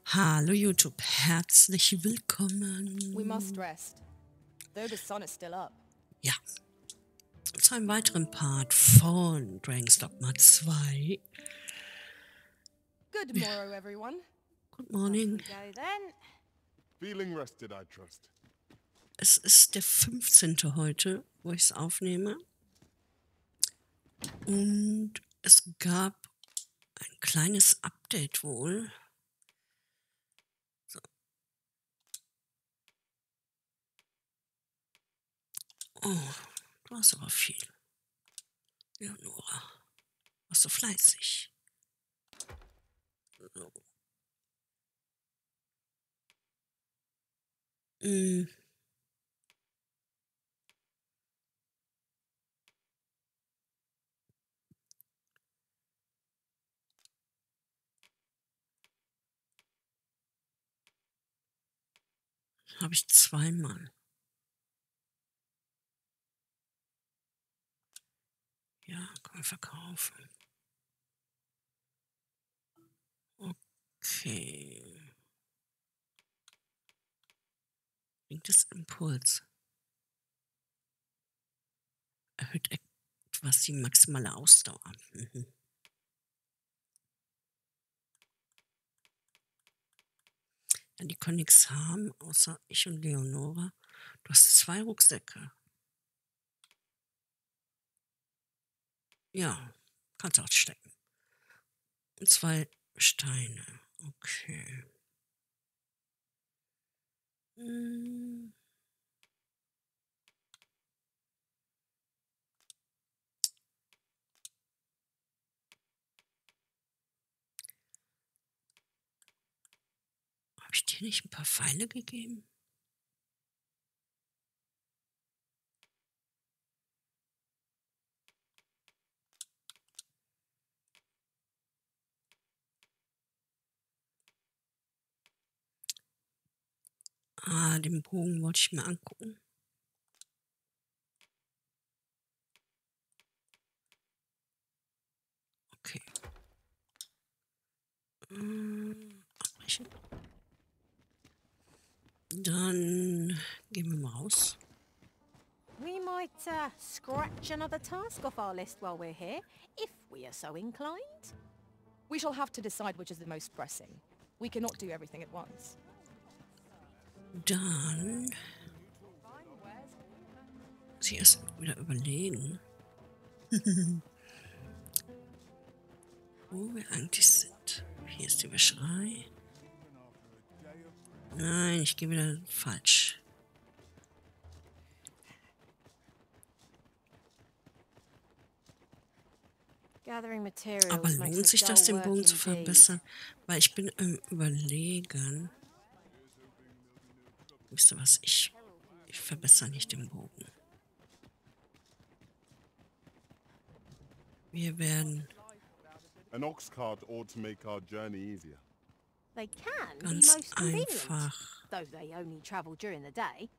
Hallo YouTube, herzlich We willkommen. must rest, though the sun is still up. Ja, zu einem weiteren Part von Dragon's Dogma 2. Good morrow, everyone. Good Off morning. we go then. Feeling rested, I trust. Es ist der 15. heute, wo ich es aufnehme. Und es gab ein kleines Update wohl. So. Oh, du hast aber viel. Leonora, warst du fleißig. So. Mm. Habe ich zweimal. Ja, kann man verkaufen. Okay. Bringt es Impuls. Erhöht etwas die maximale Ausdauer. Mhm. Ja, die können nichts haben, außer ich und Leonora. Du hast 2 Rucksäcke. Ja, kannst auch stecken. Und 2 Steine. Okay. Hm. Habe ich dir nicht ein paar Pfeile gegeben? Ah, den Bogen wollte ich mir angucken. Okay. Abbrechen. Dann gehen wir mal raus. We might scratch another task off our list while we're here, if we are so inclined. We shall have to decide which is the most pressing. We cannot do everything at once. Dann muss ich erst wieder überlegen, wo wir eigentlich sind. Hier ist die Wäscherei. Nein, ich gehe wieder falsch. Gathering materials Aber makes lohnt a sich das, dull den Bogen work zu indeed. verbessern? Weil ich bin im Überlegen. Wisst ihr was? Ich verbessere nicht den Bogen. Wir werden An ox cart ought to make our journey easier. They can be ganz most convenient, einfach. though they only travel during the day.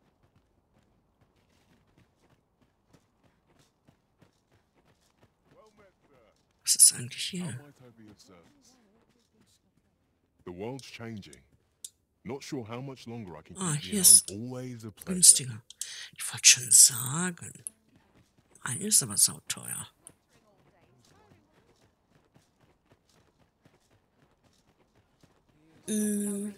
Was ist eigentlich How hier? might I be of service? The world's changing. Not sure how much longer I can Ah, keep hier being ist always a pleasure. günstiger. Ich wollte schon sagen. Eine ist aber sauteuer. Mm,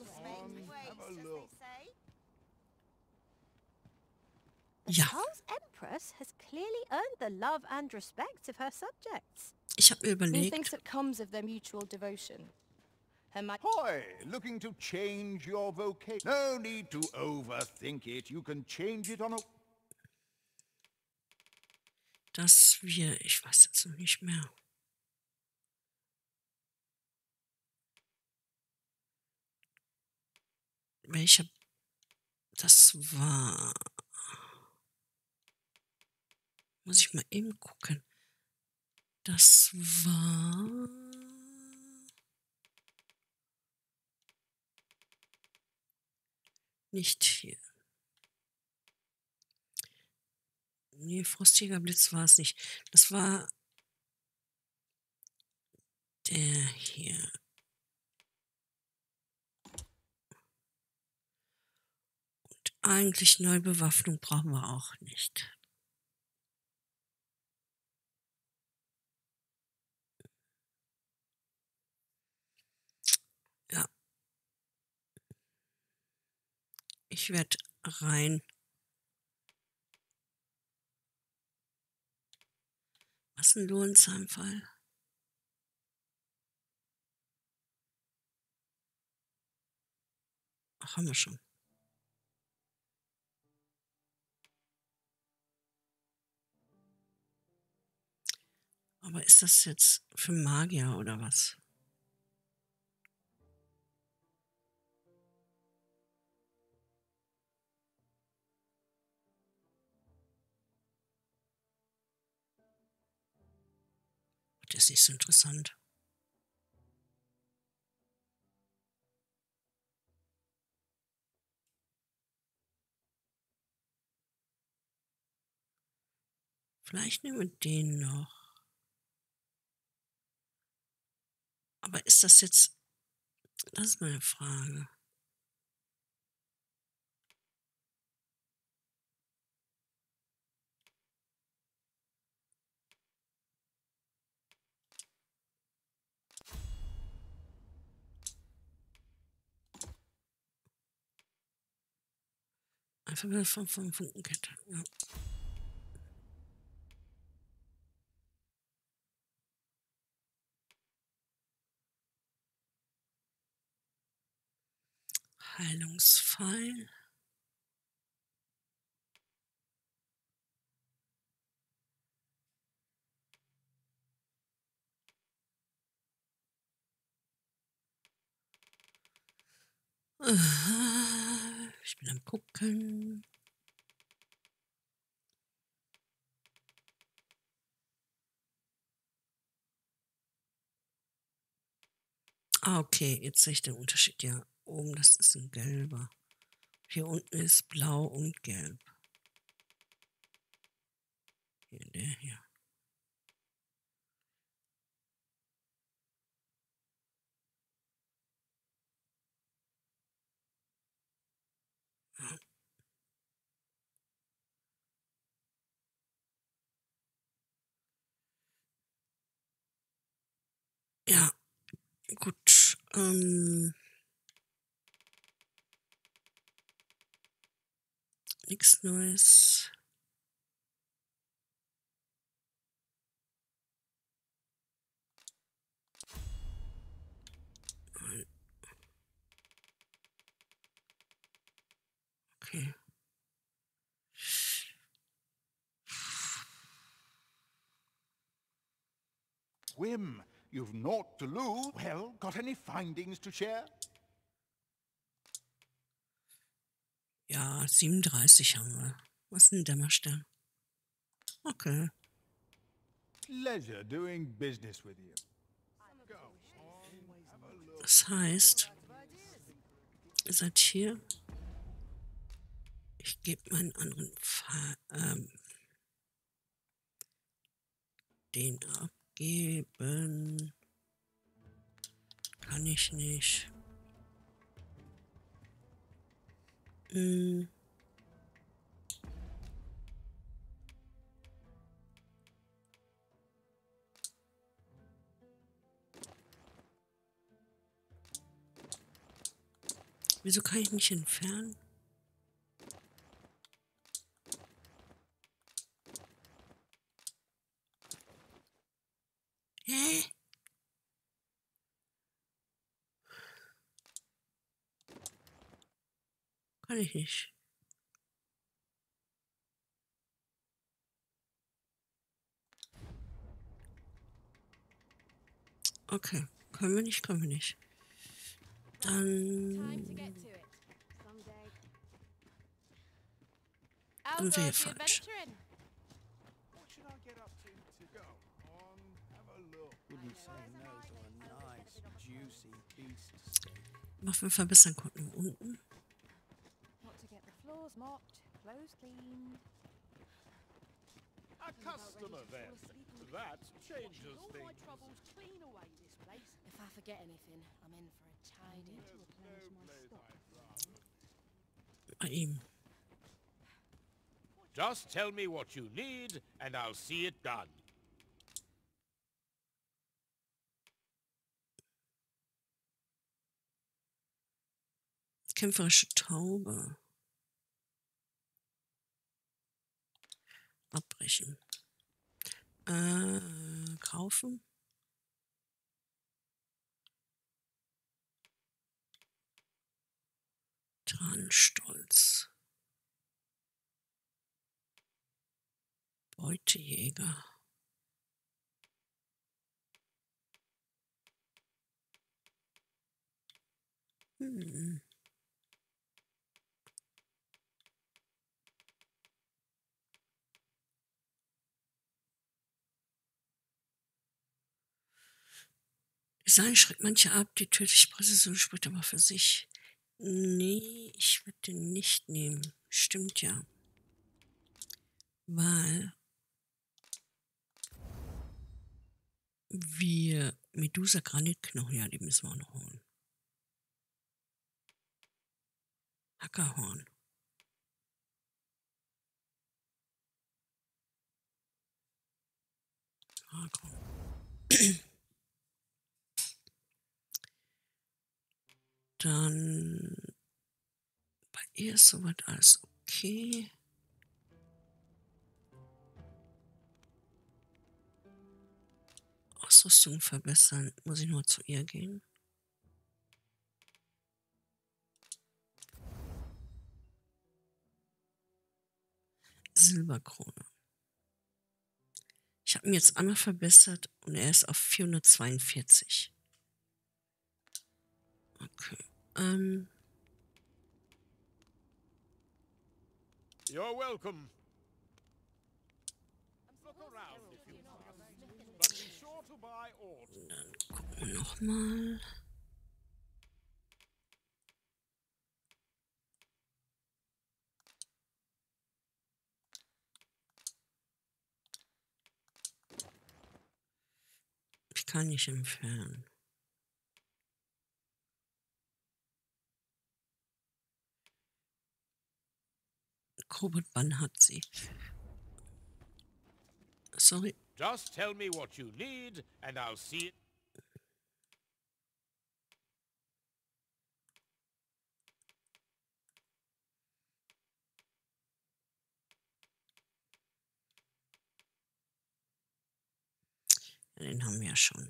ja, Charles Empress has clearly earned the love and respect of her subjects. ich habe mir Methinks überlegt, it comes of their mutual devotion. Her Hoy, looking to change your vocation? No need to overthink it. You can change it on a... dass wir, ich weiß jetzt noch nicht mehr. Welcher das war. Muss ich mal eben gucken. Das war nicht hier. Nee, Frostiger Blitz war es nicht. Das war der hier. Eigentlich Neubewaffnung brauchen wir auch nicht. Ja. Ich werde rein. Was ist ein Lohnzahnfall? Ach, haben wir schon. Aber ist das jetzt für Magier oder was? Das ist nicht so interessant. Vielleicht nehmen wir den noch. Aber ist das jetzt... Das ist meine Frage. Einfach mal von Funkenkette. Ja. Heilungsfall. Ich bin am Gucken. Ah, okay, jetzt sehe ich den Unterschied. Ja, oben, das ist ein gelber. Hier unten ist blau und gelb. Hier, der hier. Ja, gut. Nichts Neues. Okay. Whim, you've naught to lose. Well, got any findings to share? Ja, 37 haben wir. Was ist ein Dämmerstern? Okay. Pleasure doing business with you. Das heißt, ihr seid hier. Ich gebe meinen anderen den abgeben. Kann ich nicht. Wieso kann ich nicht entfernen? Hä? Kann ich nicht. Okay, können wir nicht, können wir nicht. Dann sind wir hier falsch. Waffen verbessern konnten unten. A customer then. That changes things. If I forget anything, I'm in for a tidy. Bei ihm. Just tell me what you need, and I'll see it done. Kämpferische Taube. Abbrechen. Kaufen. Transtolz. Beutejäger. Design schreckt manche ab, die tödliche Präzision spricht aber für sich. Nee, ich würde den nicht nehmen. Stimmt ja. Weil wir Medusa Granitknochen, ja, die müssen wir auch noch holen. Hackerhorn. Dann bei ihr ist soweit alles okay. Ausrüstung verbessern. Muss ich nur zu ihr gehen? Silberkrone. Ich habe ihn jetzt einmal verbessert und er ist auf 442. Okay. You're welcome. Look around if you must, but be sure to buy all. Dann gucken wir nochmal. Ich kann nicht entfernen. Bann hat sie. Sorry. Just tell me what you need, and I'll see it. Ja, den haben wir ja schon.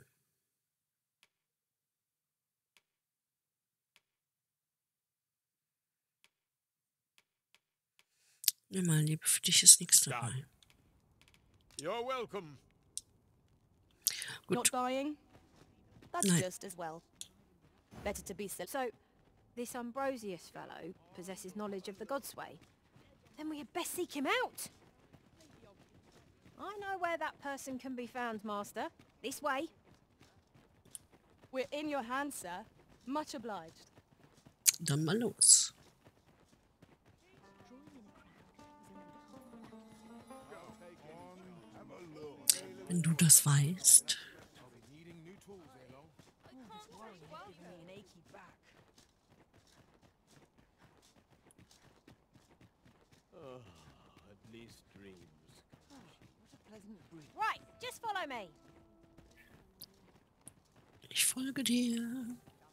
Ja, mein Liebe, für dich ist nichts dabei. You're welcome. Gut. Not buying? That's Nein. just as well. Better to be so. This Ambrosius fellow possesses knowledge of the Godsway. Then we had best seek him out. I know where that person can be found, Master. This way. We're in your hands, sir. Much obliged. Dann mal los. Wenn du das weißt. At least dreams. Right, just follow me. Ich folge dir.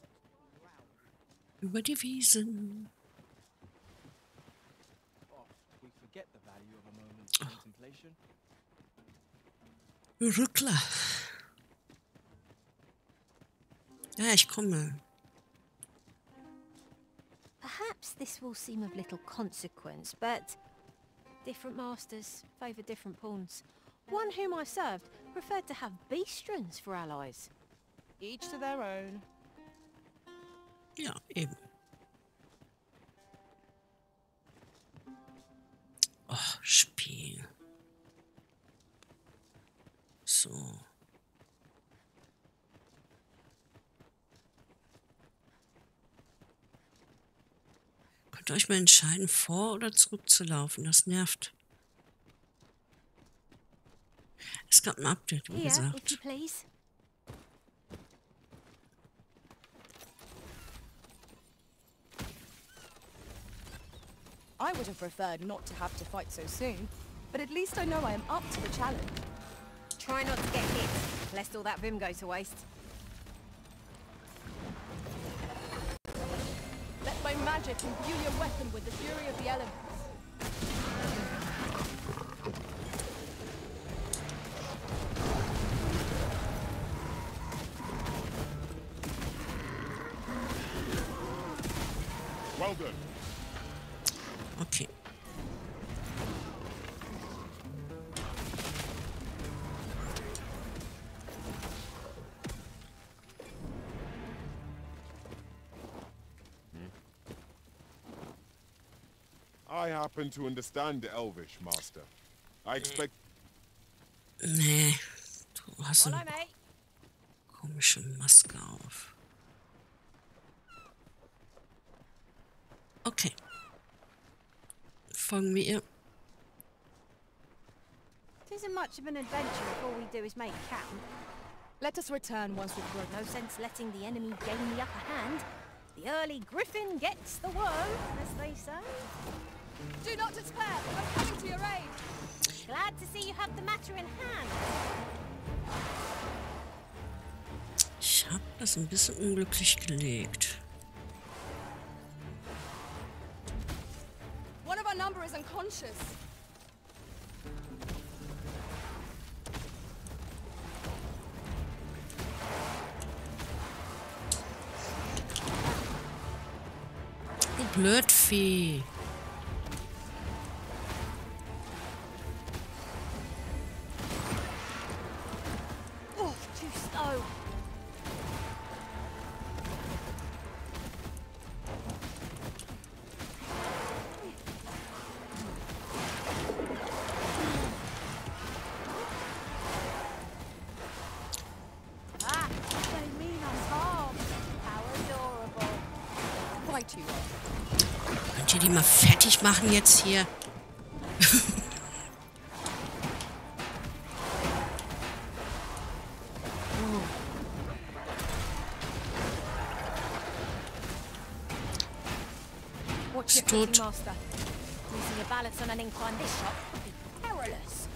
Über die Wiesen. We forget the value of a moment's contemplation. Rückler. Ja, ich komme. Perhaps this will seem of little consequence, but different masters favour different pawns. One whom I served preferred to have beastrons for allies. Each to their own. Ja, eben. Oh, Spiel. So. Könnt ihr euch mal entscheiden, vor- oder zurückzulaufen? Das nervt. Es gab ein Update, wie Here, if gesagt. you please. I would have preferred not to have to fight so soon, but at least I know I am up to the challenge. Try not to get hit, lest all that vim go to waste. Let my magic imbue your weapon with the fury of the elements. Well done. Okay. I happen to understand Elvish, Master. I expect... Nee, du hast Follow eine me. komische Maske auf. Okay. Folgen wir ihr. It isn't much of an adventure if all we do is make camp. Let us return once we've broken. No sense letting the enemy gain the upper hand. The early griffin gets the worm, as they say. Do not despair! I'm coming to your aid! Glad to see you have the matter in hand. Ich habe das ein bisschen unglücklich gelegt. One of our number is unconscious. Du Blödvieh. Oh, too slow. Ah, they mean us harm. How adorable. Quite you are. Könnt ihr die mal fertig machen jetzt hier? Watch your Stood. footing, Master. Losing your balance on an incline this shot would be perilous.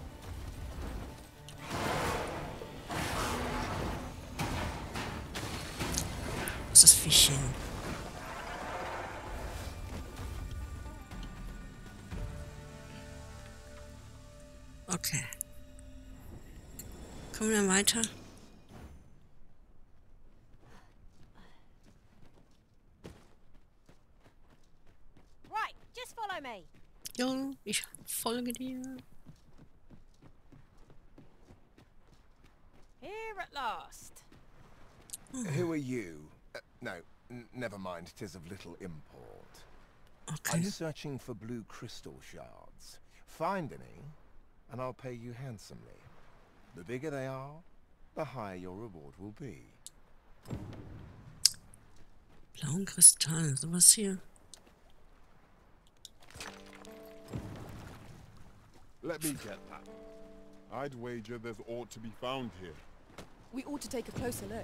Was ist das Viechchen? Okay. Kommen wir weiter? Right, just follow me. Jo, ich folge dir. Here at last. Who are you? No, never mind. 'Tis of little import. Okay. I'm searching for blue crystal shards. Find any, and I'll pay you handsomely. The bigger they are, the higher your reward will be. Blauen Kristall, sowas hier. Let me get that. I'd wager there's ought to be found here. We ought to take a closer look.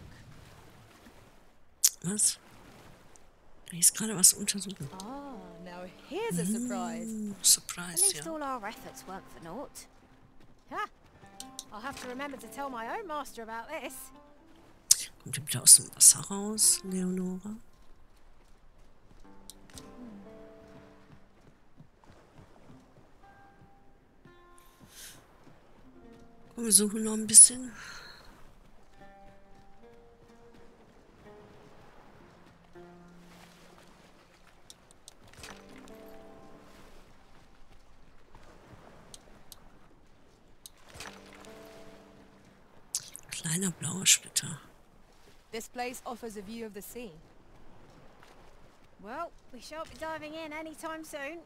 Was? Da ist gerade was untersuchen. Ah, now here's a surprise. At Surprise, least ja. all our efforts weren't for naught. Ha! I'll have to remember to tell my own master about this. Kommt ihr wieder aus dem Wasser raus, Leonora? Komm, wir suchen noch ein bisschen. Kleiner blauer Splitter. This place offers a view of the sea. Well, we shan't be diving in anytime soon.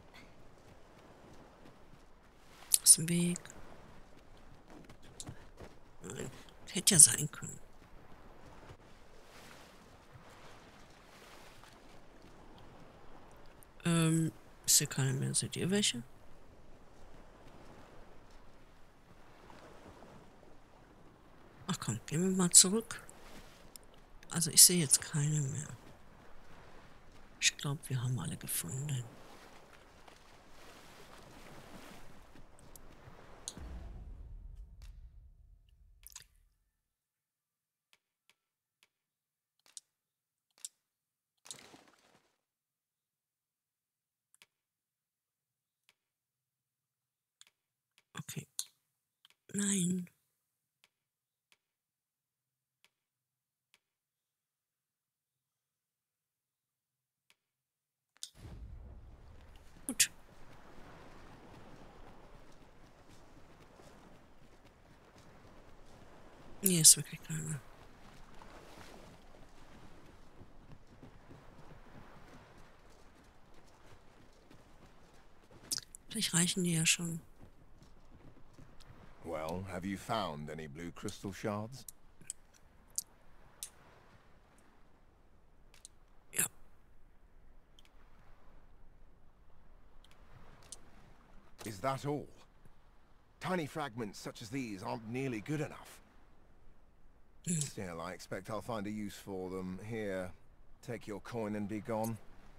Aus dem Weg. Nein, hätte ja sein können. Ist hier keine mehr. Seht ihr welche? Ach komm, gehen wir mal zurück. Also ich sehe jetzt keine mehr. Ich glaube, wir haben alle gefunden. Nein. Gut. Nee, ist wirklich keiner. Vielleicht reichen die ja schon. Well, have you found any blue crystal shards? Ja. Is that all? Tiny fragments such as these aren't nearly good enough. Still, I expect I'll find a use for them. Here, take your coin and be gone.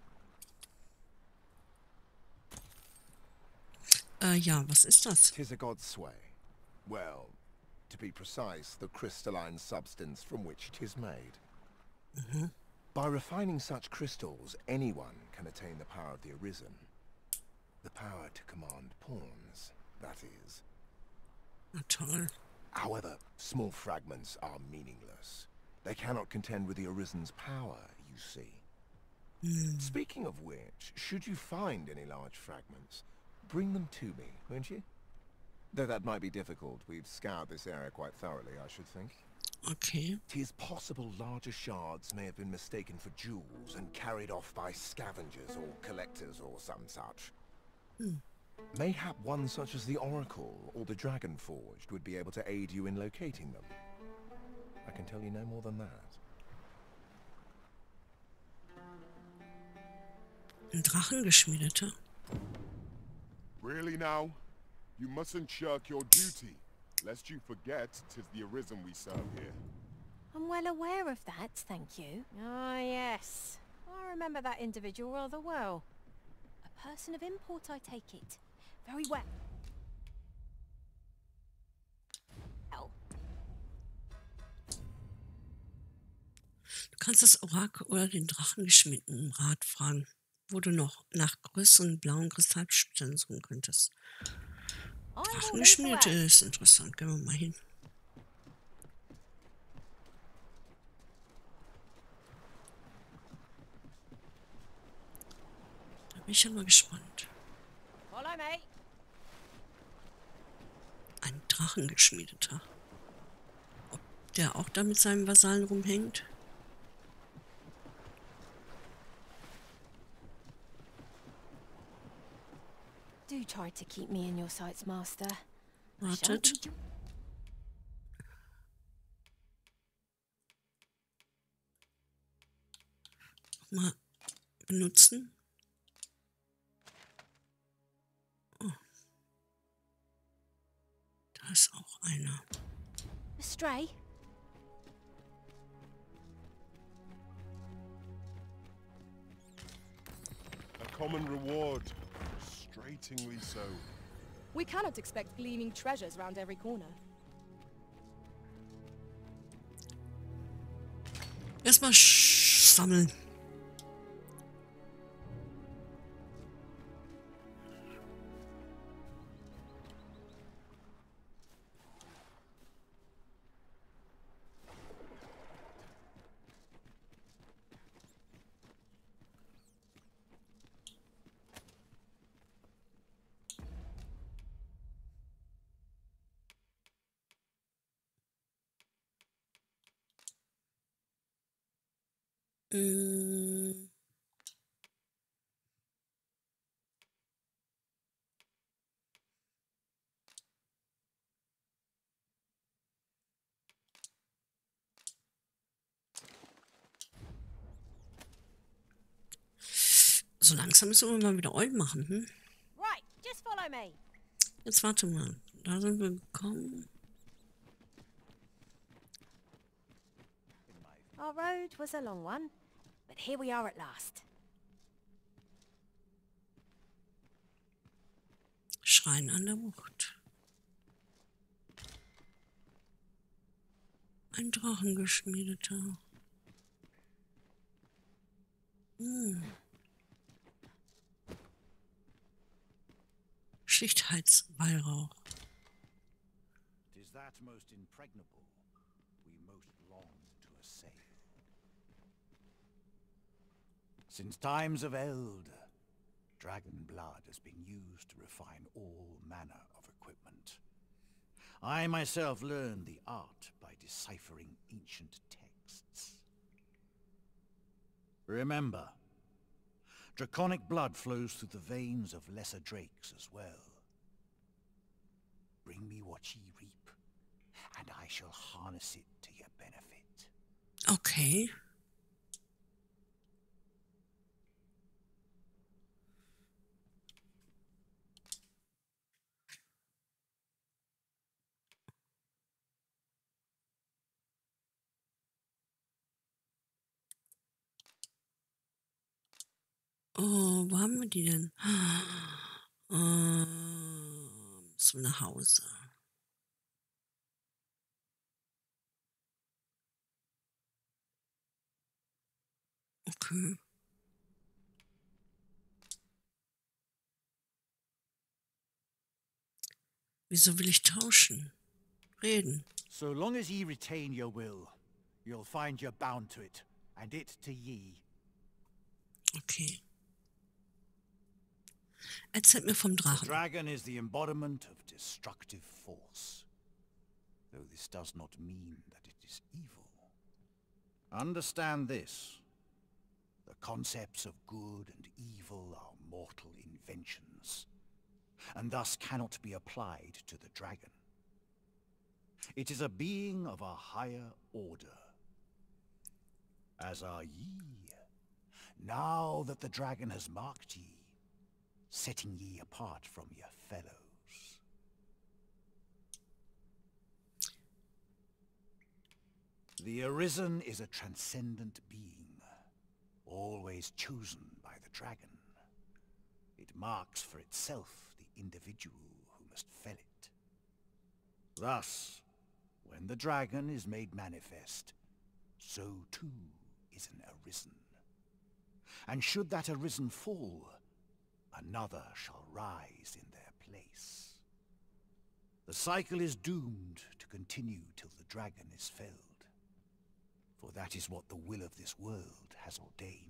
Ja, was ist das? 'Tis a god's sway. Well, to be precise, the crystalline substance from which 'tis made. By refining such crystals, anyone can attain the power of the Arisen. The power to command pawns, that is. Na toll. However, small fragments are meaningless. They cannot contend with the Arisen's power, you see. Speaking of which, should you find any large fragments, bring them to me, won't you? Though that might be difficult. We've scoured this area quite thoroughly, I should think. Okay. 'Tis possible larger shards may have been mistaken for jewels and carried off by scavengers or collectors or some such. Mayhap one such as the Oracle or the Dragon Forged would be able to aid you in locating them. I can tell you no more than that. Ein Drachengeschmiedeter. Really now? You mustn't shirk your duty, lest you forget 'tis the Arisen we serve here. I'm well aware of that, thank you. Ah, yes. I remember that individual rather well. A person of import, I take it. Very well. Du kannst das Orakel oder den Drachengeschmiedeten im Rat fragen, wo du noch nach größeren blauen Kristallsplittern suchen könntest. Drachengeschmiedete ist interessant. Gehen wir mal hin. Da bin ich ja mal gespannt. Follow me. Ein Drachengeschmiedeter. Ob der auch da mit seinen Vasallen rumhängt? Do try to keep me in your sights, Master. Wartet. Mal benutzen. Oh. Da ist auch einer. A stray? A common reward. Frustratingly so. We cannot expect gleaming treasures round every corner. Erstmal sammeln. So langsam müssen wir mal wieder Eulen machen, hm? Right, just follow me. Jetzt warte mal. Da sind wir gekommen. Our road was a long one, but here we are at last. Schrein an der Bucht. Ein Drachengeschmiedeter. Schlichtheitsweihrauch. that most impregnable we most longed to assail. Since times of eld, dragon blood has been used to refine all manner of equipment. I myself learned the art by deciphering ancient texts. Remember, draconic blood flows through the veins of lesser drakes as well. Bring me what ye reap, and I shall harness it to your benefit. Okay. Oh, wo haben wir die denn? Müssen wir nach Hause. Okay. Wieso will ich tauschen? Reden. So long as ye retain your will, you'll find you're bound to it, and it to ye. Okay. Erzählt mir vom The Drachen. dragon is the embodiment of destructive force, though this does not mean that it is evil. Understand this. The concepts of good and evil are mortal inventions, and thus cannot be applied to the dragon. It is a being of a higher order, as are ye. Now that the dragon has marked ye, setting ye apart from your fellows. The Arisen is a transcendent being, always chosen by the dragon. It marks for itself the individual who must fell it. Thus, when the dragon is made manifest, so too is an Arisen. And should that Arisen fall, another shall rise in their place. The cycle is doomed to continue till the dragon is felled, for that is what the will of this world has ordained.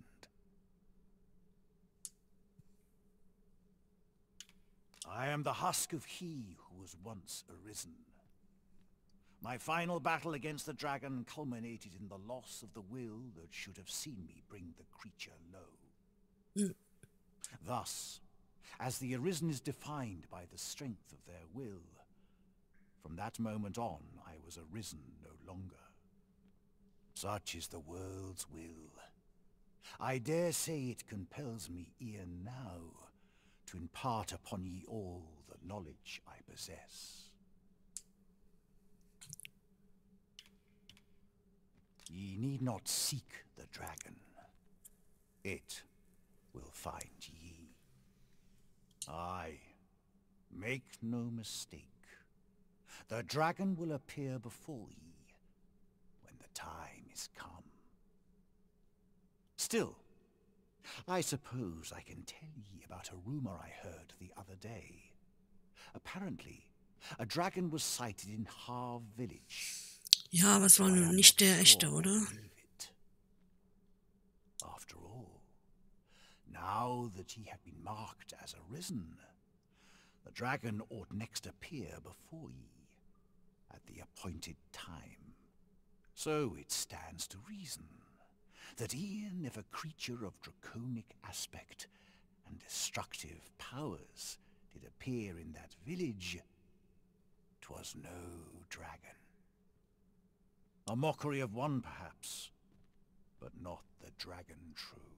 I am the husk of he who was once Arisen. My final battle against the dragon culminated in the loss of the will that should have seen me bring the creature low. Thus, as the Arisen is defined by the strength of their will, from that moment on I was Arisen no longer. Such is the world's will. I dare say it compels me e'en now to impart upon ye all the knowledge I possess. Ye need not seek the dragon. It will find ye. Aye, make no mistake. The dragon will appear before ye when the time is come. Still, I suppose I can tell ye about a rumor I heard the other day. Apparently, a dragon was sighted in Harv village. Ja, aber es war nun nicht der echte, oder? After all, now that ye have been marked as Arisen, the dragon ought next appear before ye at the appointed time. So it stands to reason that e'en if a creature of draconic aspect and destructive powers did appear in that village, 'twas no dragon. A mockery of one, perhaps, but not the dragon true.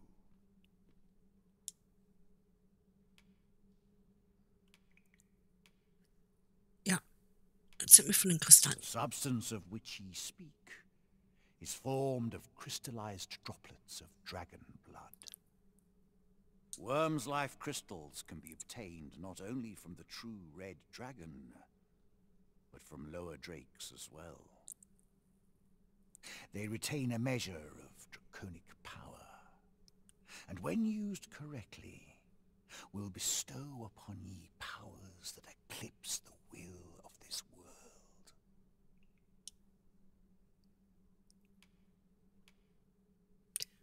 Ja, erzähl mir von den Kristallen. The substance of which ye speak is formed of crystallized droplets of dragon blood. Worm's life crystals can be obtained not only from the true red dragon, but from lower drakes as well. They retain a measure of draconic power, and when used correctly, will bestow upon ye powers that eclipse the will of this world.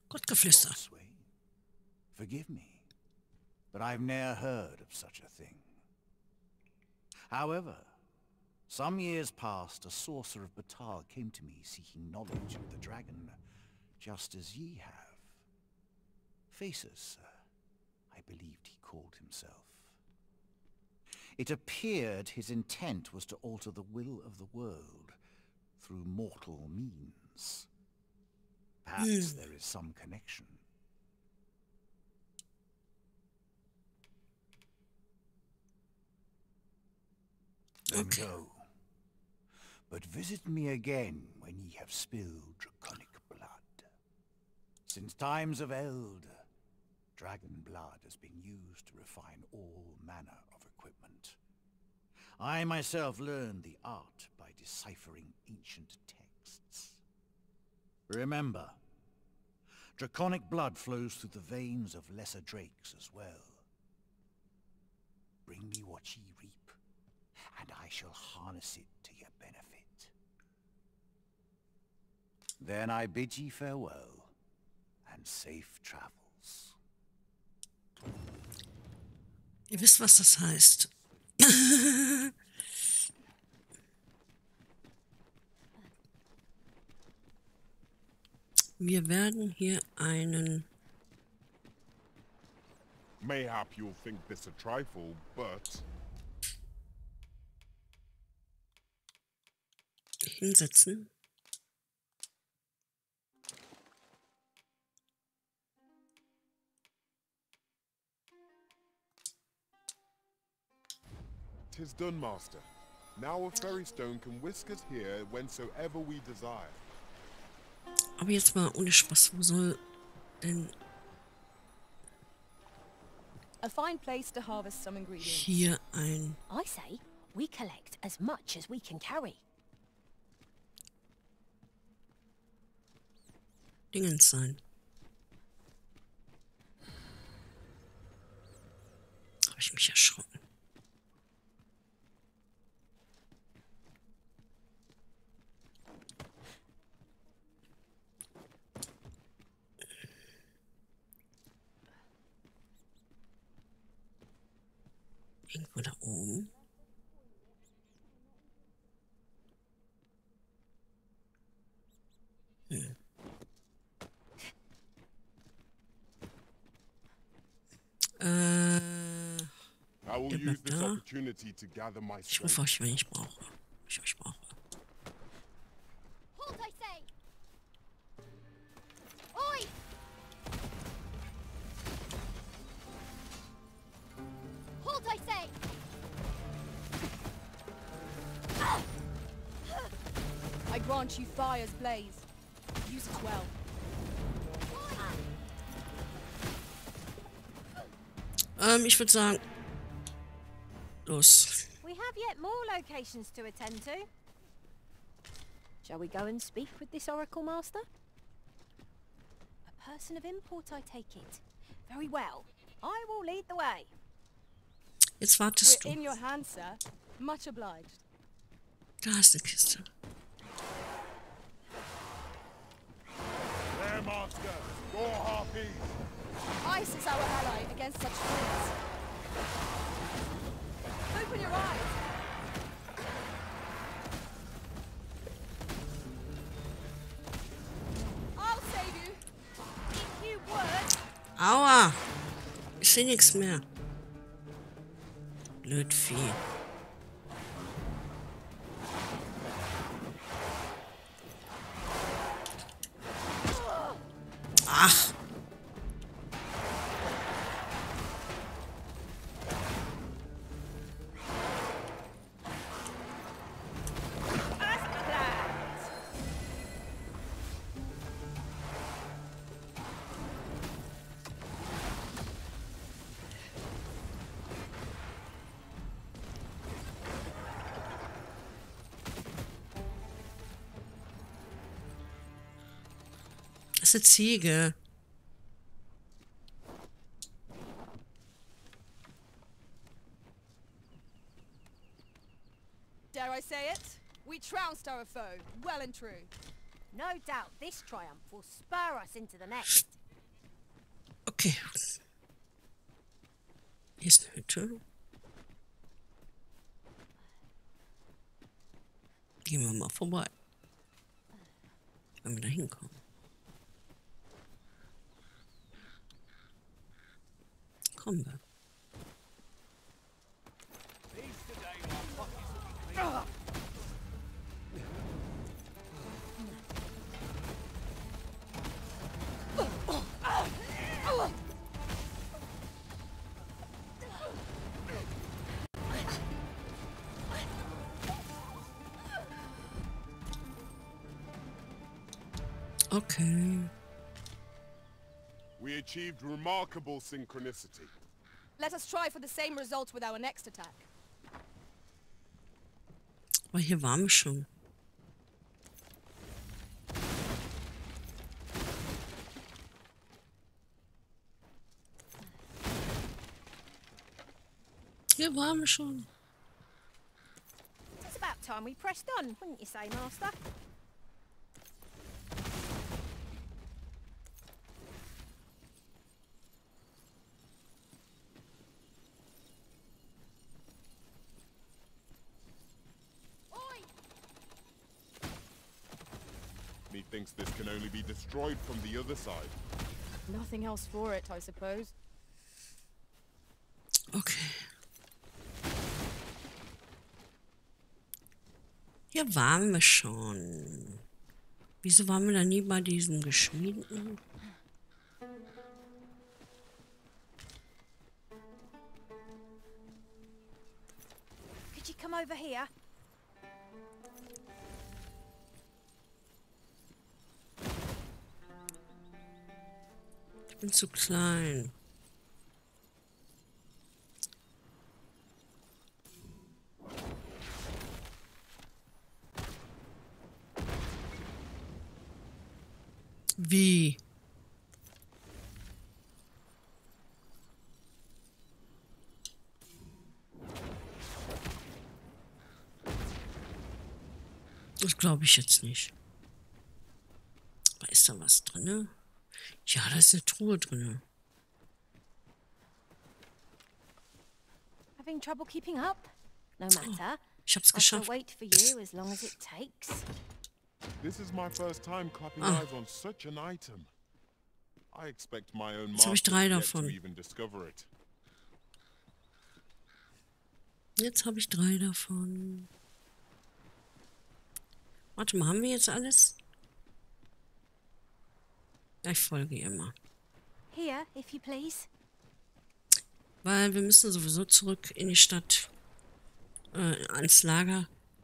Gottgeflüster. Godsway, forgive me, but I've ne'er heard of such a thing. However, some years past, a sorcerer of Batar came to me seeking knowledge of the dragon, just as ye have. Phaesus, I believed he called himself. It appeared his intent was to alter the will of the world through mortal means. Perhaps there is some connection. Then go. But visit me again when ye have spilled draconic blood. Since times of Eld, dragon blood has been used to refine all manner of equipment. I myself learned the art by deciphering ancient texts. Remember, draconic blood flows through the veins of lesser drakes as well. Bring me what ye reap, and I shall harness it to your benefit. Then I bid ye farewell, and safe travels. Ihr wisst, was das heißt. Wir werden hier einen... Mayhap you'll think this a trifle, but... hinsetzen. Tis done, master. Now a fairy stone can whisk us here whensoever we desire. Aber jetzt mal ohne Spaß, wo soll denn A fine place to harvest some ingredients. hier ein... I say we collect as much as we can carry. Dingens sein? Habe ich mich erschrocken. Irgendwo da oben. I will use this opportunity to gather my Ich rufe strength. euch, wenn ich brauche. Ich euch brauche. Halt, I say! Oi! Halt, I say! I grant you fire's blaze. Use it well. Ich würde sagen, los. We have yet more locations to attend to. Shall we go and speak with this Oracle Master? A person of import, I take it. Very well. I will lead the way. Jetzt wartest We're du. in your hands, sir. Much obliged. Da ist eine Kiste. There, master. Go harpies. Ice is our ally against such threats. Open your eyes. I'll save you. If you would. Aua! Ich sehe nichts mehr. Blöd Vieh. Ach! Das ist eine Ziege. Dare I say it? We trounced our foe, well and true. No doubt this triumph will spur us into the next. Okay. Hier ist eine Hütte. Gehen wir mal vorbei. Wenn wir da hinkommen. Kommen wir. Okay. We achieved remarkable synchronicity. Let us try for the same result with our next attack. Aber hier waren wir schon. Hier waren wir schon. It's about time we pressed on, wouldn't you say, Master? Methinks this can only be destroyed from the other side. Nothing else for it, I suppose. Okay. Hier waren wir schon. Wieso waren wir da nie bei diesem Geschmiedeten? Could you come over here? Ich bin zu klein. Wie? Das glaube ich jetzt nicht. Aber ist da was drin? Ja, da ist eine Truhe drin. Having trouble keeping up? No matter. Ich hab's I shall geschafft. wait for you as long as it takes. This is my first time clapping eyes on such an item. I expect my own Jetzt habe ich master 3 yet to davon. even discover it. Jetzt habe ich 3 davon. Warte mal, haben wir jetzt alles? Ja, ich folge ihr mal. Here, if you please. Weil wir müssen sowieso zurück in die Stadt. Ans Lager.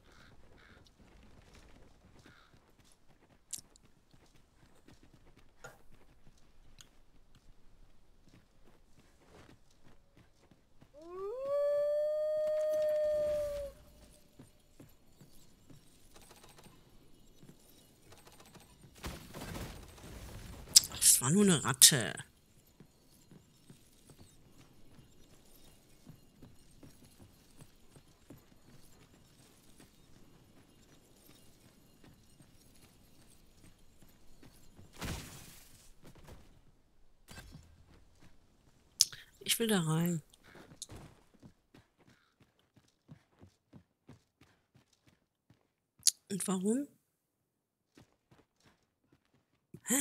Das war nur eine Ratte. Ich will da rein. Und warum? Hä?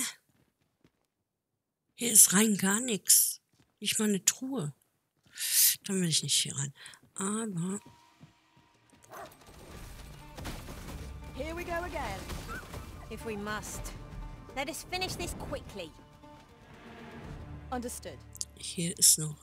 Hier ist rein gar nichts. Nicht mal eine Truhe. Dann will ich nicht hier rein. Aber Here we go again. If we must. Let us finish this quickly. Understood. hier ist noch.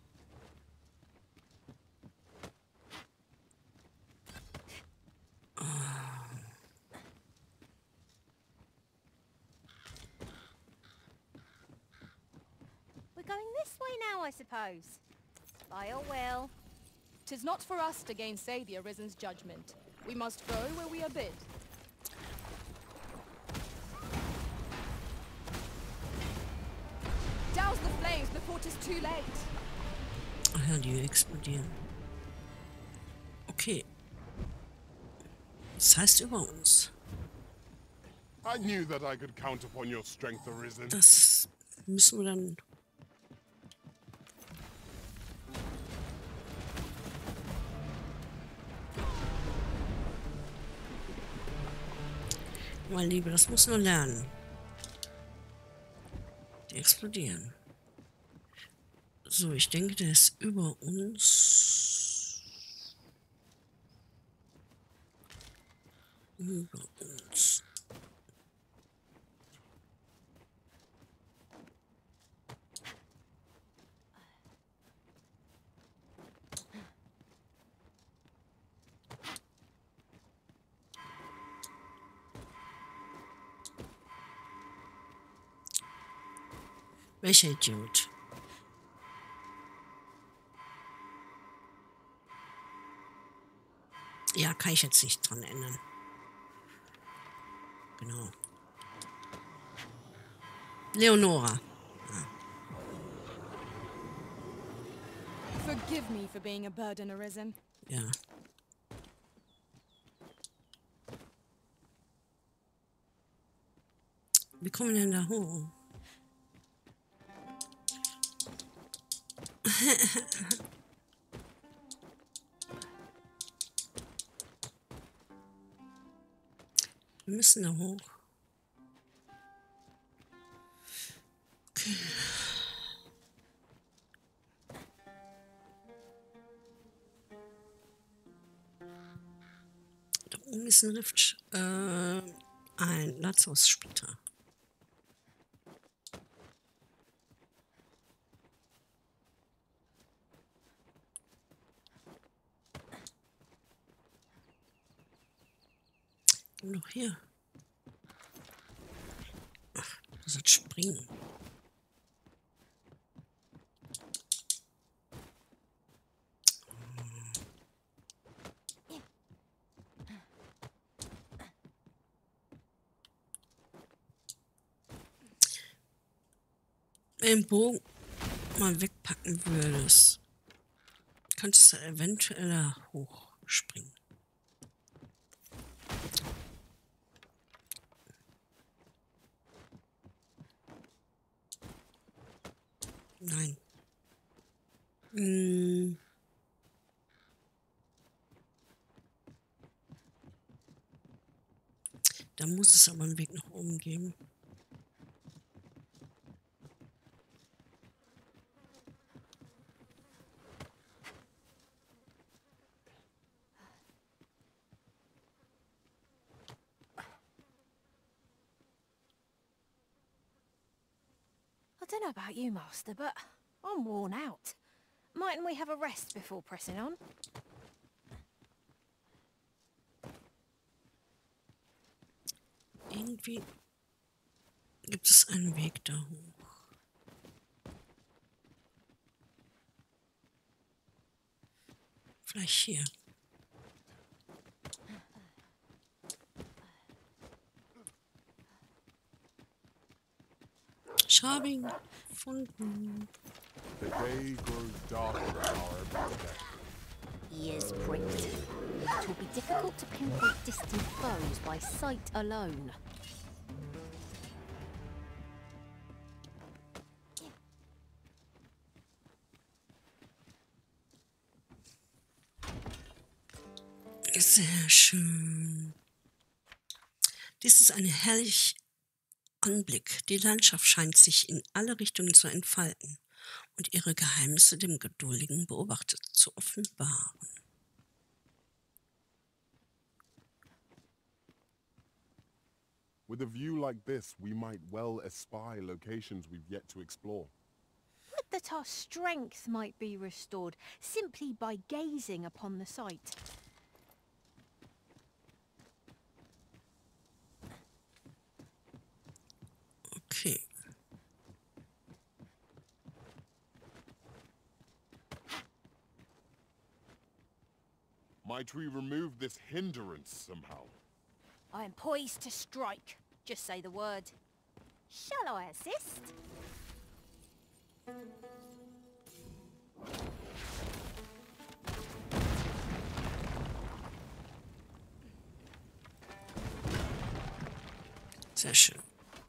We're going this way now, I suppose. By your will. 'Tis not for us to gainsay the Arisen's judgment. We must go where we are bid. Douse the flames before 'tis too late. Ach ja, die explodieren. Okay. Das heißt über uns. I knew that I could count upon your strength, Arisen. Das müssen wir dann... Mein Liebe, das muss man lernen. Die explodieren. So, ich denke, der ist über uns. Über uns. Welcher Idiot? Ja, kann ich jetzt nicht dran ändern. Genau. Leonora. Forgive me for being a burden, Arisen. Ja. Wie kommen wir denn da hoch? Wir müssen da hoch. Okay. Da oben ist ein Rift, ein Lazarus-Splitter. Noch hier. Ach, du sollst springen. Wenn du den Bogen mal wegpacken würdest, könntest du eventuell da hochspringen. Nein. Da muss es aber einen Weg nach oben geben. I don't know about you, Master, but I'm worn out. Mightn't we have a rest before pressing on? Irgendwie gibt es einen Weg da hoch. Vielleicht hier. Schabing gefunden. The day grows darker our birthday. Ears pricked. It will be difficult to pinpoint distant foes by sight alone. Sehr schön. Dies ist ein herrlicher Anblick. Die Landschaft scheint sich in alle Richtungen zu entfalten und ihre Geheimnisse dem geduldigen Beobachter zu offenbaren. With a view like this, we might well espy locations we've yet to explore. Would that our strength might be restored simply by gazing upon the sight. Okay. Might we remove this hindrance somehow? I am poised to strike. Just say the word. Shall I assist? Sehr schön.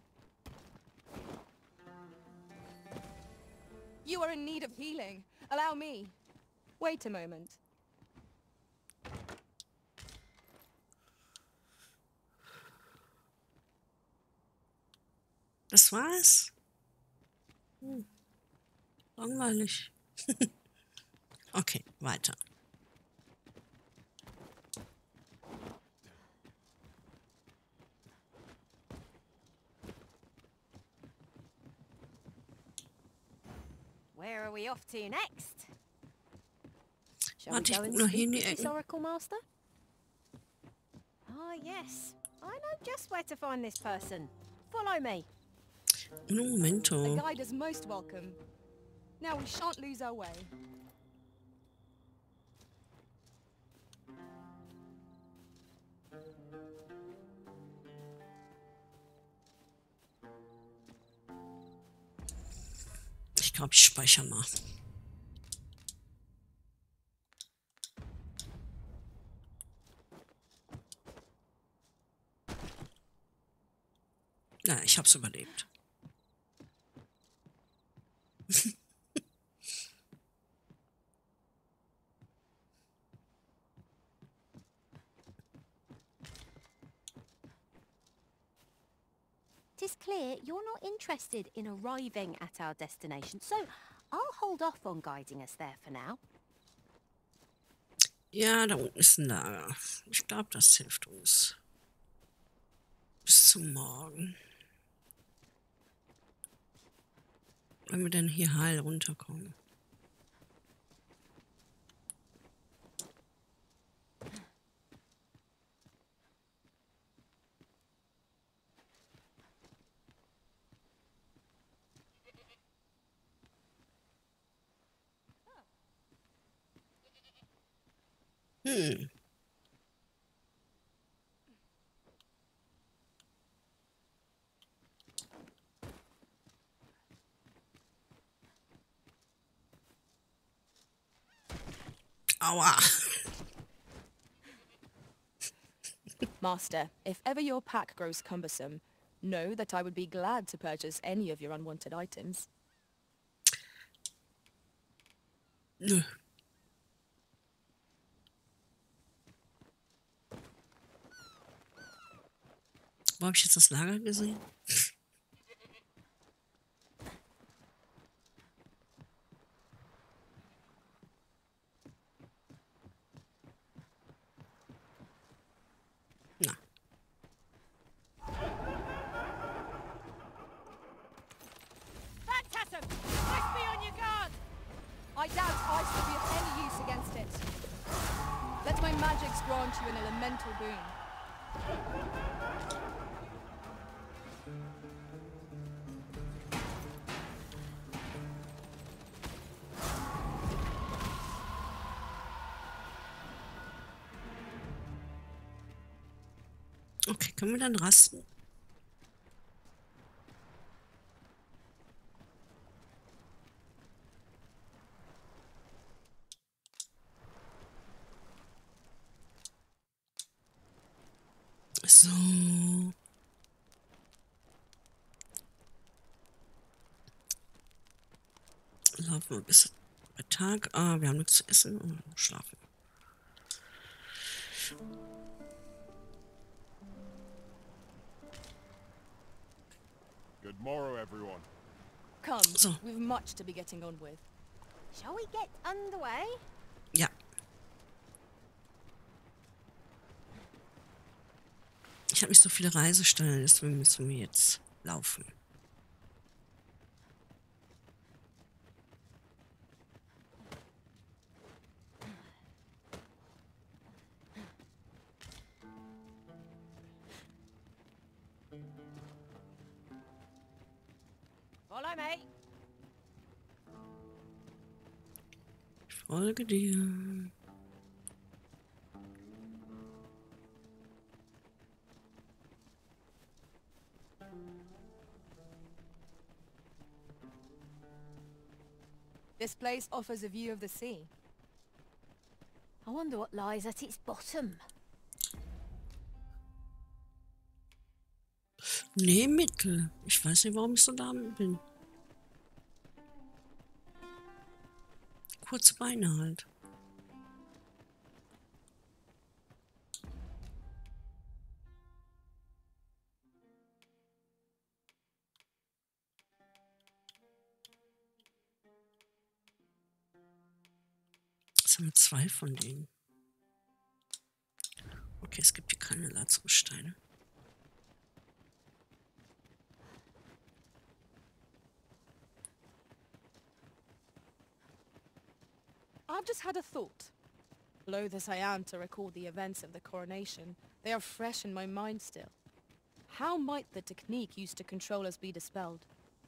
You are in need of healing. Allow me. Wait a moment. Das war's? Langweilig. Okay, weiter. Where are we off to next? Shall we Warte, ich go guck and noch hier in speak die with this Ecken. Oracle Master? Ah, yes. I know just where to find this person. Follow me. Un A momento. guide is most welcome. Now we shan't lose our way. Ich glaube, ich speichere mal. Ja, ich hab's überlebt. Tis clear you're not interested in arriving at our destination, so I'll hold off on guiding us there for now. Ja, da unten ist ein Lager. Ich glaube, das hilft uns. Bis zum Morgen. Wenn wir denn hier heil runterkommen. Aua. Master, if ever your pack grows cumbersome, know that I would be glad to purchase any of your unwanted items. Nö. Wo habe ich jetzt das Lager gesehen? Na. Phantasm! Must be on your guard! I doubt ice will be of any use against it. Let my magics grant you an elemental boon. Okay, können wir dann rasten? So. Laufen wir bis Tag. Ah, wir haben nichts zu essen und schlafen. Good morrow, everyone. Come, So. we've much to be getting on with. Shall we get underway? Ja. Ich habe nicht so viele Reisesteine, deswegen müssen wir jetzt laufen. Follow me. Ich folge dir. This place offers a view of the sea. I wonder what lies at its bottom. Nee, Mittel. Ich weiß nicht, warum ich so da bin. Kurze Beine halt. Jetzt haben wir 2 von denen. Okay, es gibt hier keine Lazarussteine. I've just had a thought. Loath as I am to recall the events of the coronation, they are fresh in my mind still. How might the technique used to control us be dispelled?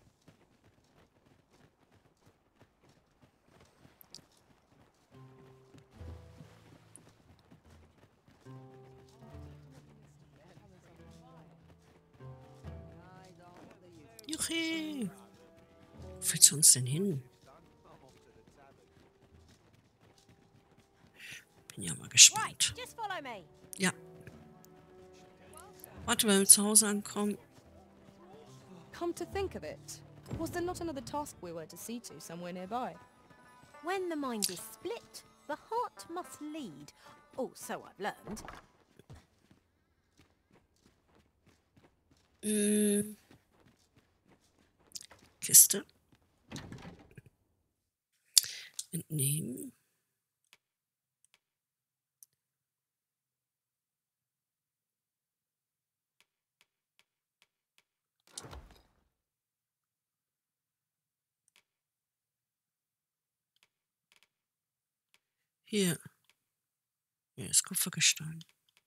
Juchi! Wo willst du uns denn hin? Bin ja mal gespannt. Just follow me. Ja. Warte, wenn wir zu Hause ankommen. Come to think of it, was there not another task we were to see to somewhere nearby? When the mind is split, the heart must lead. Oh, so I've learned. Kiste. Entnehmen. Hier. Hier ist Kupfergestein.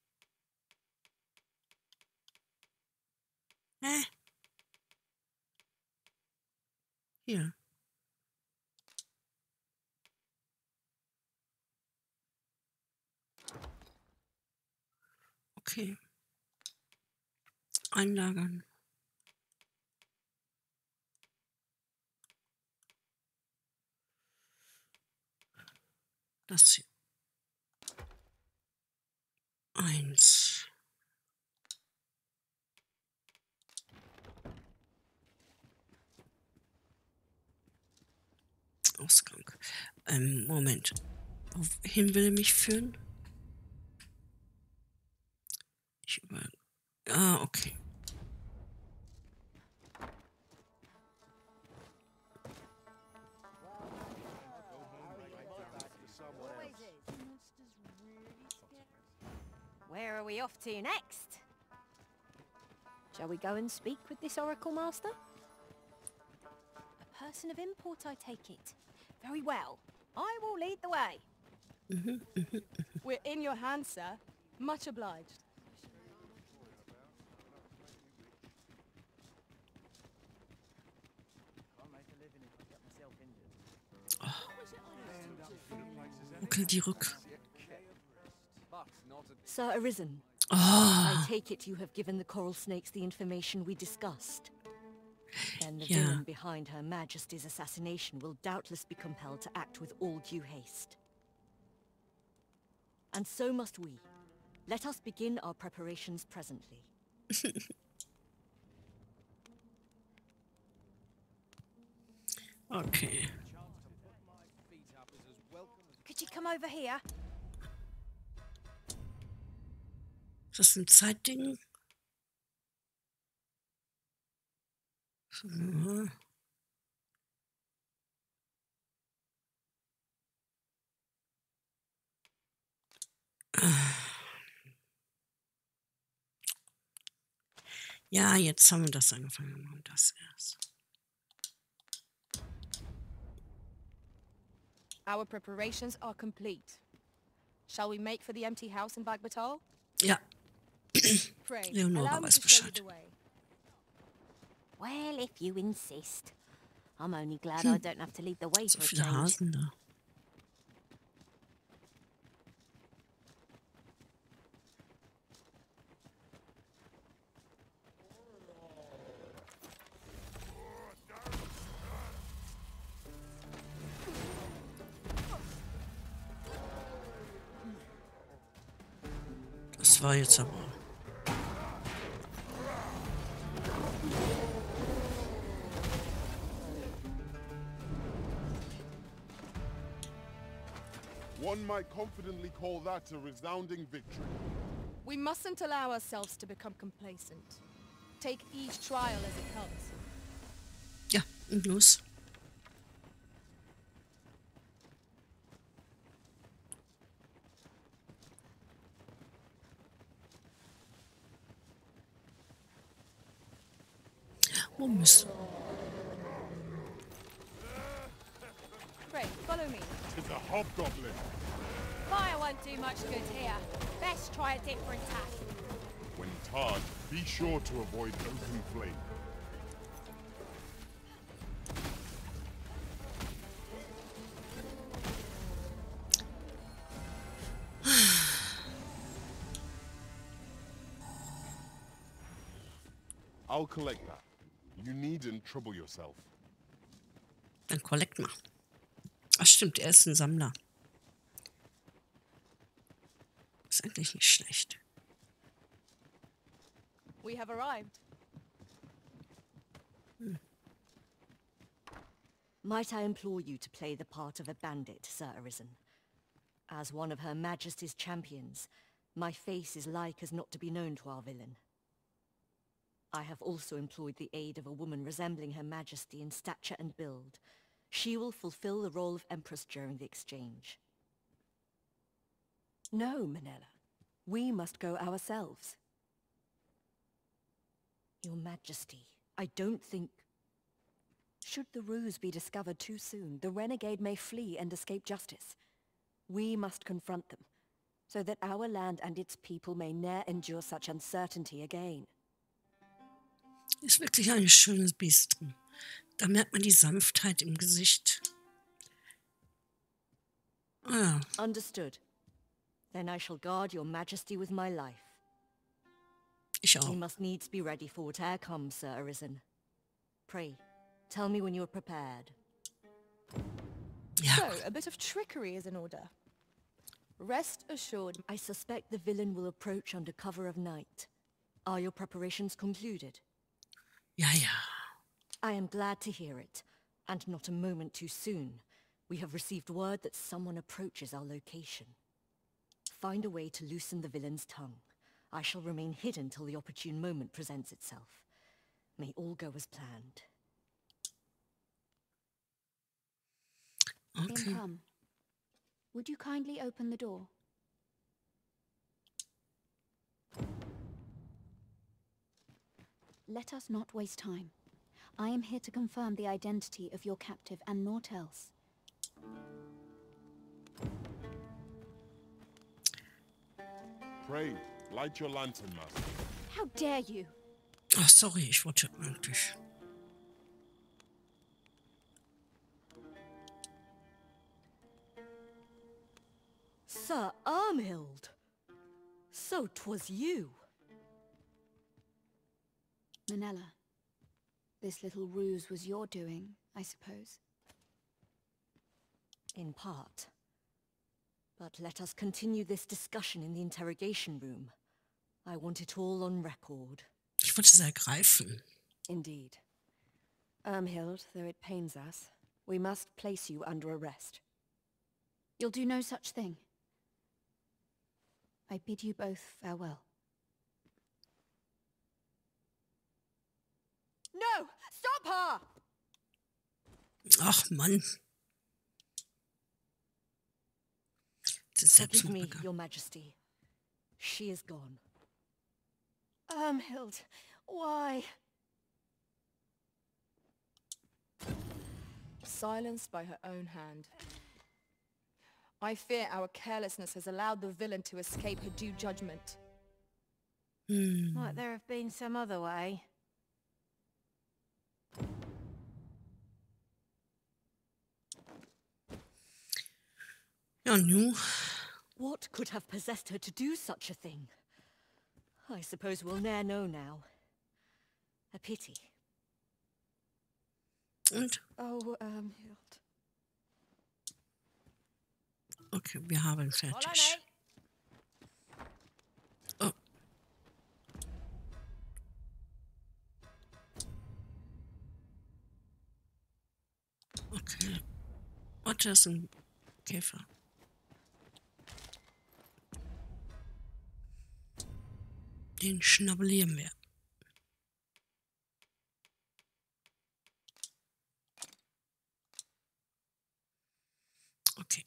Hier. Okay. Einlagern. Das hier. 1. Ausgang. Moment. Wohin will er mich führen? Okay. Where are we off to next? Shall we go and speak with this Oracle Master? A person of import, I take it. Very well. I will lead the way. We're in your hands, sir. Much obliged. Ruckel die Rück. Sir Arisen, Oh, I take it you have given the coral snakes the information we discussed. Then the villain behind Her Majesty's assassination will doubtless be compelled to act with all due haste. And so must we. Let us begin our preparations presently. okay. Could you come over here? Ist das ein Zeitding? So. Ja, jetzt haben wir das angefangen. Wir machen das erst. Our preparations are complete. Shall we make for the empty house in Bagbatal? Ja. Pray, Leonora allow me weiß to show you Bescheid. the way. Well, if you insist. I'm only glad I don't have to lead the way So for a viele change. Hasen da. Das war jetzt aber. One might confidently call that a resounding victory. We mustn't allow ourselves to become complacent. Take each trial as it comes. Ja, und los. Wo müssen? Pray, follow me. It's a hobgoblin. Fire won't do much good here. Best try a different tack. When tarred, be sure to avoid open flame. I'll collect that. You needn't trouble yourself. Dann collect mal. Ach stimmt, er ist ein Sammler. Ist eigentlich nicht schlecht. We have arrived. Might I implore you to play the part of a bandit, Sir Arisen? As one of Her Majesty's champions, my face is like as not to be known to our villain. I have also employed the aid of a woman resembling Her Majesty in stature and build. She will fulfill the role of Empress during the exchange. No, Minella. We must go ourselves. Your Majesty, I don't think... Should the ruse be discovered too soon, the renegade may flee and escape justice. We must confront them, so that our land and its people may ne'er endure such uncertainty again. Ist wirklich ein schönes Biest drin. Da merkt man die Sanftheit im Gesicht. Ah, Understood. Then I shall guard your Majesty with my life. ich We auch. must needs be ready for whate'er comes, Sir Arisen. Pray, tell me when you are prepared. Ja, So, a bit of trickery is in order. Rest assured, I suspect the villain will approach under cover of night. Are your preparations concluded? ja, ja. I am glad to hear it, and not a moment too soon. We have received word that someone approaches our location. Find a way to loosen the villain's tongue. I shall remain hidden till the opportune moment presents itself. May all go as planned. Okay. Income. Would you kindly open the door? Let us not waste time. I am here to confirm the identity of your captive and naught else. Pray, light your lantern, master. How dare you? Ach, sorry, ich wollte eigentlich. Sir Armhild! So 'twas you! Minella, this little ruse was your doing, I suppose. In part. But let us continue this discussion in the interrogation room. I want it all on record. Ich wollte sie ergreifen. Indeed. Irmhild, though it pains us, we must place you under arrest. You'll do no such thing. I bid you both farewell. No! Stop her! Ach, Mann. Das ist Forgive me, Selbstmord. Your Majesty. She is gone. Irmhild, why? silenced by her own hand. I fear our carelessness has allowed the villain to escape her due judgment. Hm. Might there have been some other way? Ja, nu. What could have possessed her to do such a thing? I suppose we'll ne'er know now. A pity. Und? Oh, Irmhild. Okay, wir haben fertig. Oh. Okay. Oh, das ist ein Käfer. Den schnabulieren wir. Okay.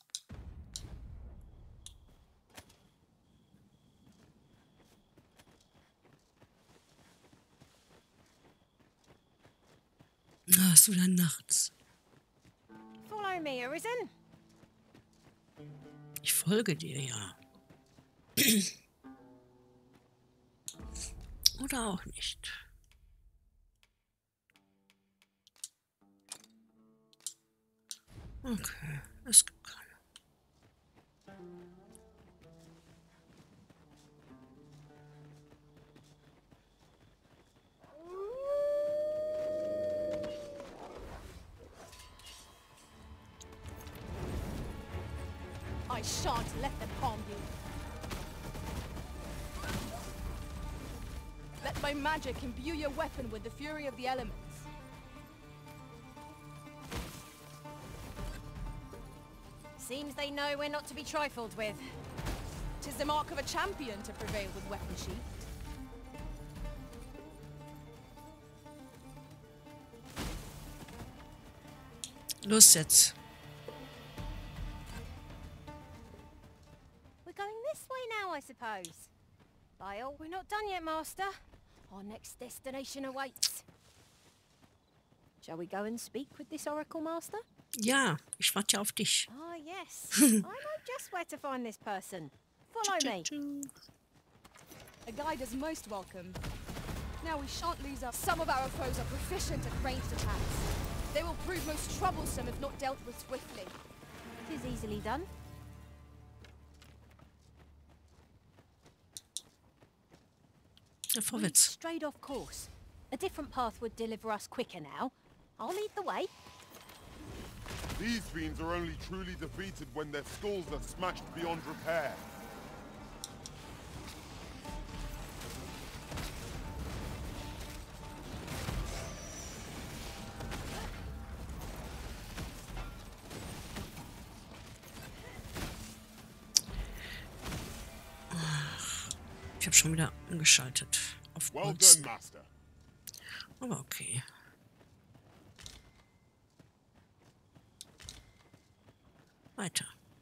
Ah, ist wieder nachts. Follow me, Arisen. Ich folge dir, ja. Oder auch nicht. Okay, es gibt keine. I shan't let them harm you. Let my magic imbue your weapon with the fury of the elements. Seems they know we're not to be trifled with. 'Tis the mark of a champion to prevail with weapon sheathed. Los jetzt. We're going this way now, I suppose. Lyle, we're not done yet, Master. Our next destination awaits. Shall we go and speak with this Oracle Master? Ja, ich warte ja auf dich. Ah, yes. I know just where to find this person. Follow me. A guide is most welcome. Now we shan't lose our... Some of our foes are proficient at ranged attacks. They will prove most troublesome if not dealt with swiftly. It is easily done. Ja, We've vorwärts. strayed off course. A different path would deliver us quicker now. I'll lead the way. These fiends are only truly defeated when their skulls are smashed beyond repair. Ich habe schon wieder angeschaltet auf Well uns. done, Master. Aber okay. Weiter.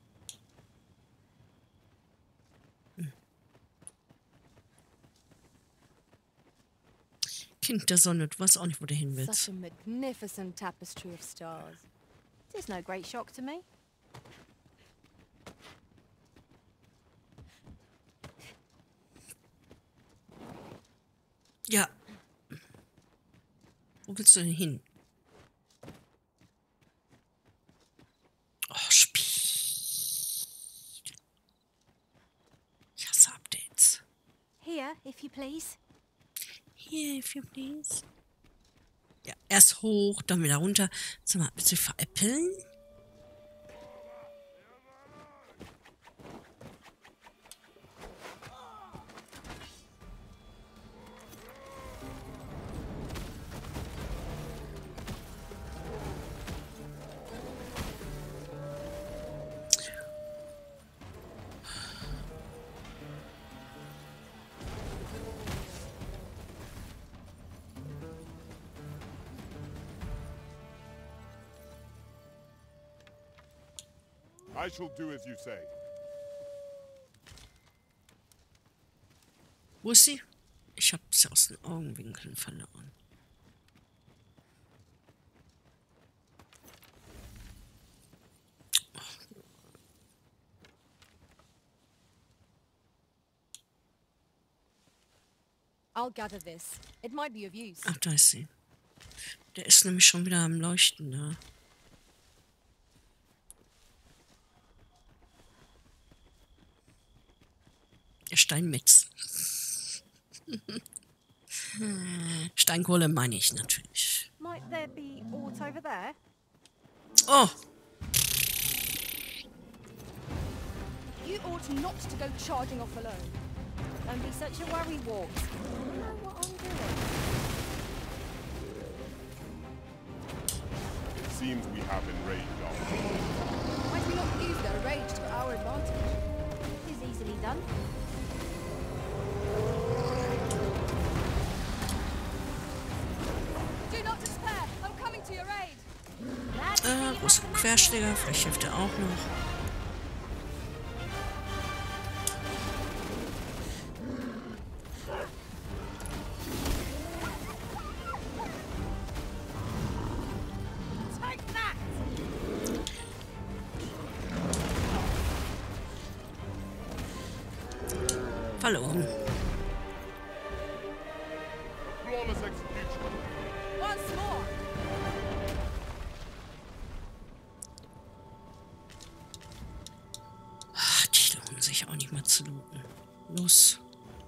Kind der Sonne, du weißt auch nicht, wo du hin Such willst. a magnificent tapestry of stars. It is no great shock to me. Ja. Wo willst du denn hin? Oh, Spiel. Ich hasse Updates. Here, if you please. Here, if you please. Ja, erst hoch, dann wieder runter. Sag mal, willst du veräppeln? I shall do as you say. Wo ist sie? Ich habe sie aus den Augenwinkeln verloren. I'll gather this. It might be of use. Ach, da ist sie. Der ist nämlich schon wieder am Leuchten da. Der Steinmetz. Steinkohle meine ich natürlich. Might there be aught over there? Oh! You ought not to go charging off alone. Don't be such a worry, Wart. I know what I'm doing. It seems we have enraged our foes. Might we not use their rage to our advantage? It is easily done. Große Querschläger, vielleicht hilft er auch noch. Verloren. Flawless execution. Once more. Ach, die lohnen sich auch nicht mal zu looten. Los.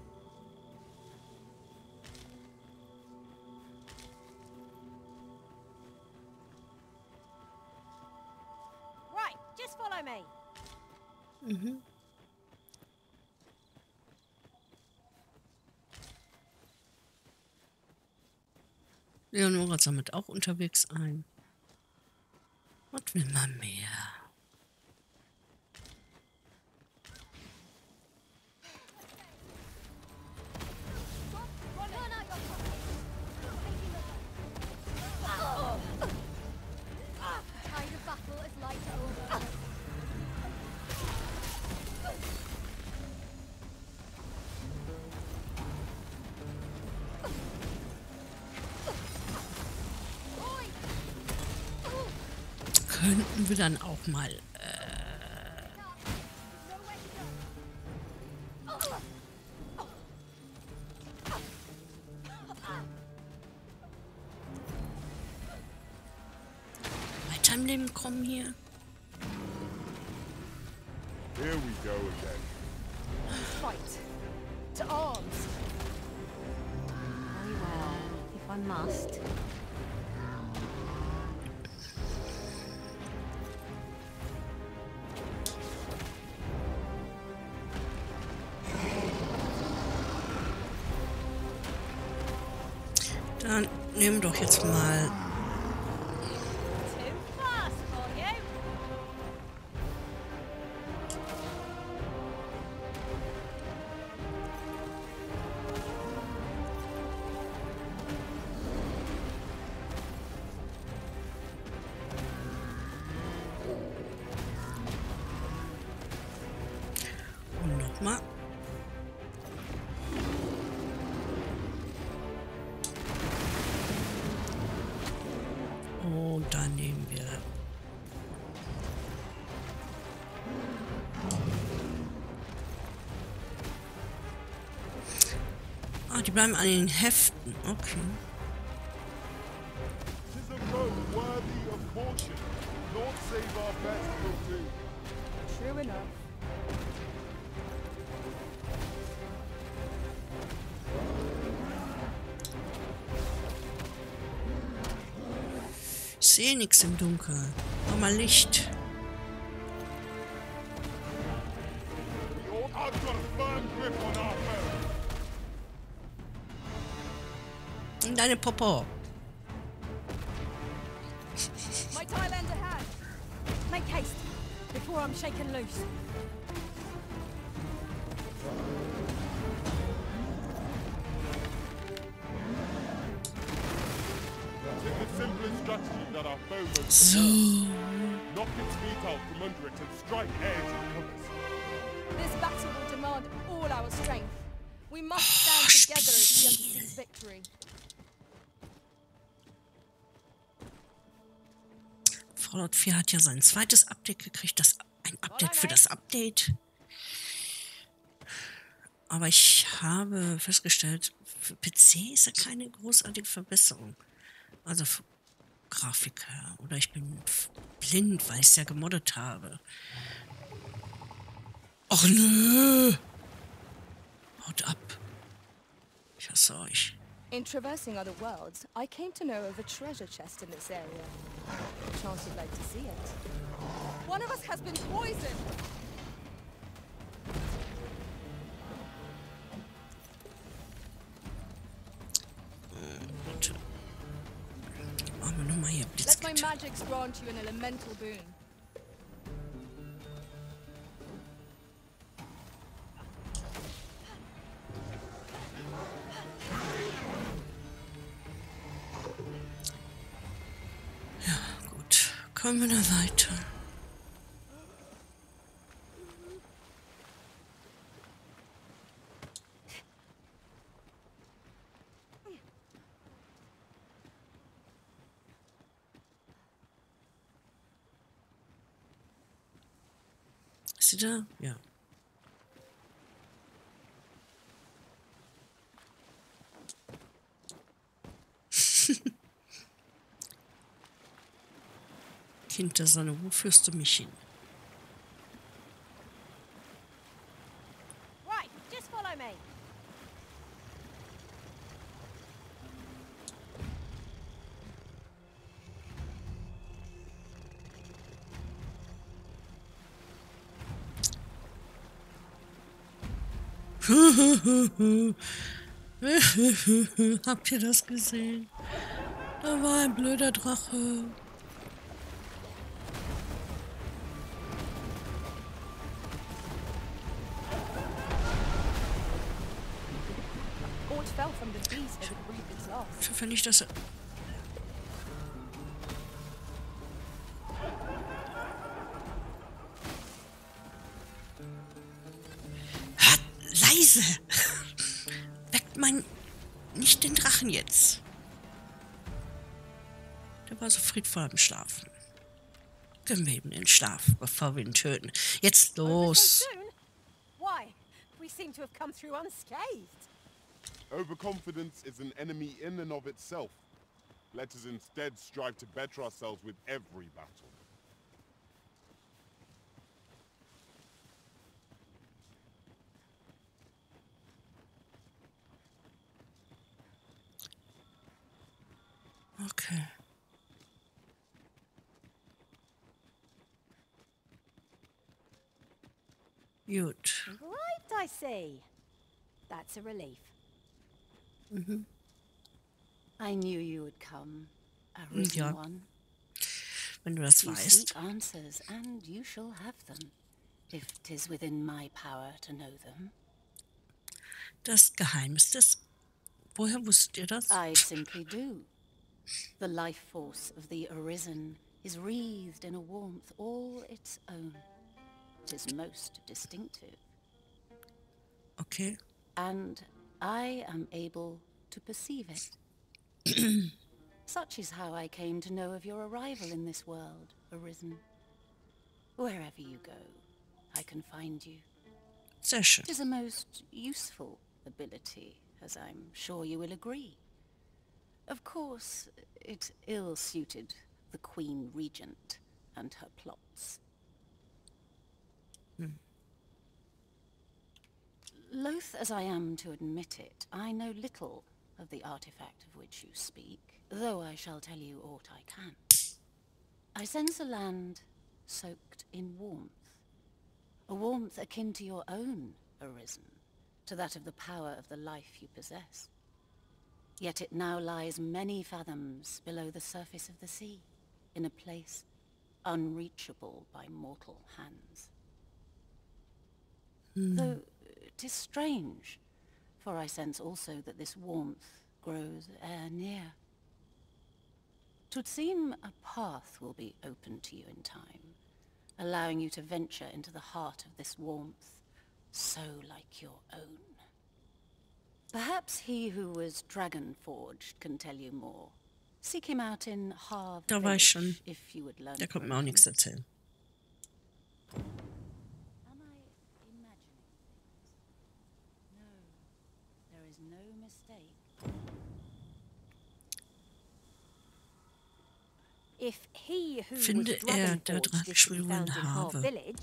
Right, just follow me. Mhm. Leonora sammelt auch unterwegs ein. Was will man mehr? Kind of battle is like over. Könnten wir dann auch mal weiter im Leben kommen hier? Here we go again. Fight. To arms. Very well, if I must. Dann nehmen wir doch jetzt mal Too fast for you. und nochmal. Und dann nehmen wir die bleiben an den Heften. Okay. Tis a road worthy of caution. Lord save our best will do. True enough. Ich sehe nichts im Dunkeln. Mach mal Licht. We all have got a firm grip on our foe. In deine Popo. My tail end ahead. Make haste, before I'm shaken loose. Tis the simplest strategy that our foe must So. knock its feet out from under it and strike ere it covers. This battle will demand all our strength. We must stand together as we are to seek victory. Fallout 4 hat ja sein zweites Update gekriegt. Ein Update für das Update. Aber ich habe festgestellt, für PC ist ja keine großartige Verbesserung. Also für Grafiker. Oder ich bin blind, weil ich es ja gemoddet habe. Och nö! Haut ab. Ich hasse euch. In traversing other worlds, I came to know of a treasure chest in this area. Chance you'd like to see it. One of us has been poisoned! Bitte. Machen wir nochmal hier Let my Blitzgitter. magics grant you an elemental boon. Kommen wir da weiter. Ist sie da? Ja. Kind der Sonne, wo führst du mich hin? Right, just follow me. Habt ihr das gesehen? Da war ein blöder Drache. Ort fell from the beast as it breathed its last. Ich hoffe nicht, dass er... Hört leise! Weckt mein... nicht den Drachen jetzt. Der war so friedvoll am Schlafen. Gönnen wir ihm den Schlaf, bevor wir ihn töten. Jetzt los! Why? We seem to have come through unscathed. Overconfidence is an enemy in and of itself. Let us instead strive to better ourselves with every battle. Okay. Gut. Arrived, I see. That's a relief. I knew you would come, Arisen Ja. One. Wenn du das You weißt. seek answers, and you shall have them, if 'tis within my power to know them. Das Geheimnis des... Woher wusstet ihr das? I simply do. The life force of the Arisen is wreathed in a warmth all its own. 'Tis most distinctive. Okay. And I am able to perceive it. Such is how I came to know of your arrival in this world, Arisen. Wherever you go, I can find you. Sehr schön. It is a most useful ability, as I'm sure you will agree. Of course, it ill-suited the Queen Regent and her plots. Loath as I am to admit it, I know little of the artifact of which you speak, though I shall tell you aught I can. I sense a land soaked in warmth, a warmth akin to your own, Arisen, to that of the power of the life you possess. Yet it now lies many fathoms below the surface of the sea, in a place unreachable by mortal hands. Though 'tis strange, for I sense also that this warmth grows e'er near. 'Twould seem a path will be open to you in time, allowing you to venture into the heart of this warmth, so like your own. Perhaps he who was dragon-forged can tell you more. Seek him out in Harv Da war ich schon. Village, if you would learn Der konnte from mir auch him. nichts erzählen. Am I imagining things? No, there is no mistake. If he who Finde was er, der dragon-forged is to be Drachenschwörer found in in Harv Harve. Village,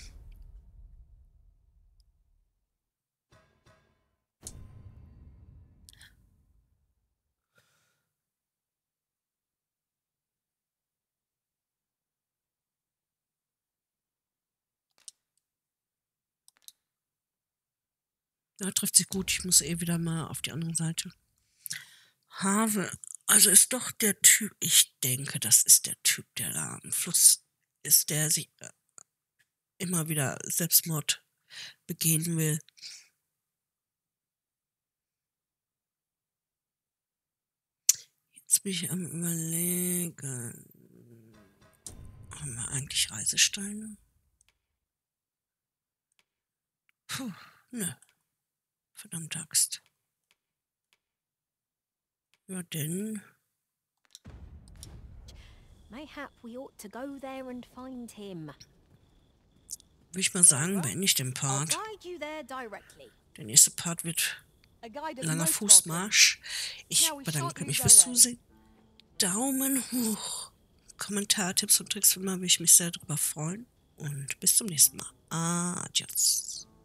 Ja, trifft sich gut. Ich muss eh wieder mal auf die andere Seite. Harve. Also ist doch der Typ, ich denke, das ist der Typ, der da am Fluss ist, der sich immer wieder Selbstmord begehen will. Jetzt bin ich am Überlegen. Haben wir eigentlich Reisesteine? Puh, ne. Verdammte Axt. Ja, denn... Mayhap we ought to go there and find him. Würde ich mal sagen, beende ich den I'll Part. guide you there directly. Der nächste Part wird A guide ein is langer most welcome. Fußmarsch. Ich Now we bedanke shan't mich lose fürs our way. Zusehen. Daumen hoch. Kommentar, Tipps und Tricks, wie immer, würde ich mich sehr darüber freuen. Und bis zum nächsten Mal. Adios.